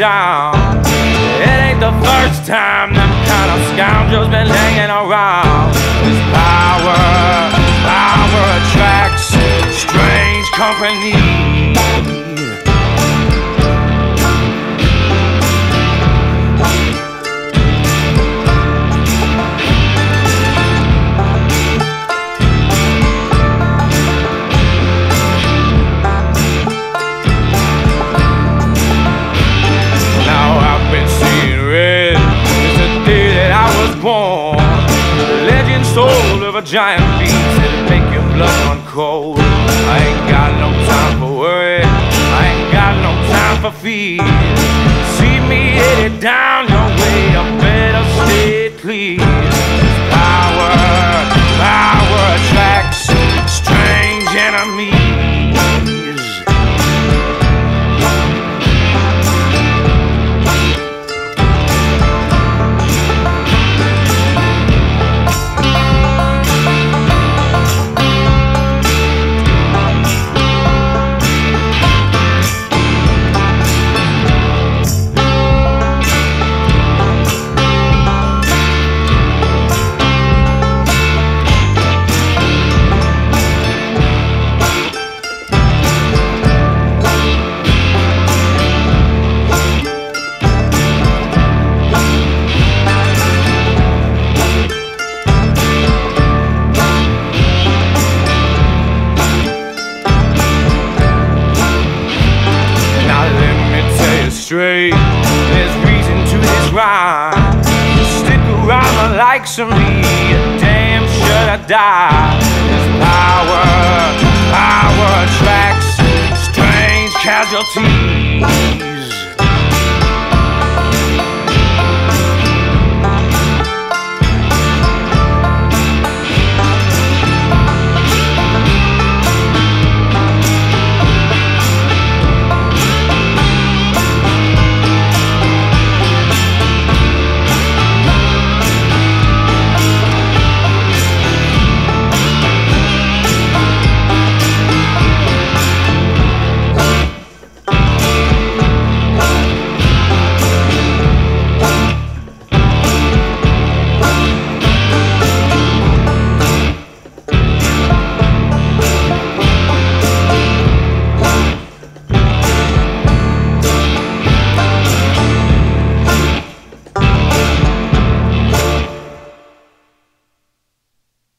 down. It ain't the first time them kind of scoundrels been hanging around. This power attracts strange company. Of a giant beast that'll make your blood run cold. I ain't got no time for worry, I ain't got no time for fear. See me headed down your way, I better stay clear. Power attracts strange enemies. There's reason to this rhyme. Stick around the likes of me, damn should I die. This power attracts strange casualties.